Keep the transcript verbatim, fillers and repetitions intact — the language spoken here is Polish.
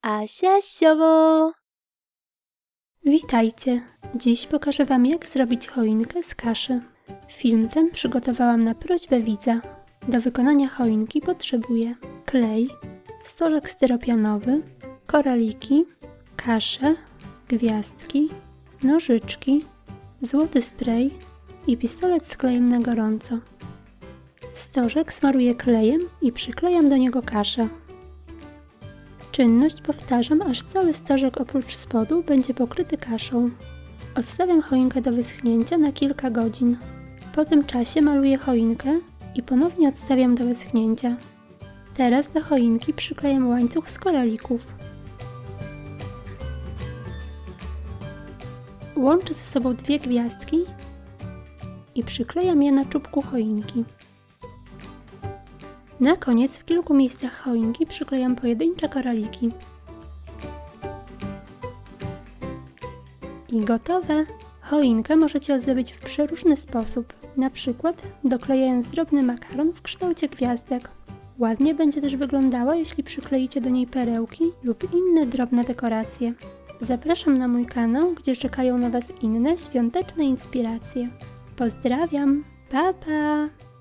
Asia Siowo! Witajcie! Dziś pokażę Wam, jak zrobić choinkę z kaszy. Film ten przygotowałam na prośbę widza. Do wykonania choinki potrzebuję klej, stożek styropianowy, koraliki, kaszę, gwiazdki, nożyczki, złoty spray i pistolet z klejem na gorąco. Stożek smaruję klejem i przyklejam do niego kaszę. Czynność powtarzam, aż cały stożek oprócz spodu będzie pokryty kaszą. Odstawiam choinkę do wyschnięcia na kilka godzin. Po tym czasie maluję choinkę i ponownie odstawiam do wyschnięcia. Teraz do choinki przyklejam łańcuch z koralików. Łączę ze sobą dwie gwiazdki i przyklejam je na czubku choinki. Na koniec w kilku miejscach choinki przyklejam pojedyncze koraliki. I gotowe! Choinkę możecie ozdobić w przeróżny sposób, na przykład doklejając drobny makaron w kształcie gwiazdek. Ładnie będzie też wyglądała, jeśli przykleicie do niej perełki lub inne drobne dekoracje. Zapraszam na mój kanał, gdzie czekają na Was inne świąteczne inspiracje. Pozdrawiam! Pa, pa!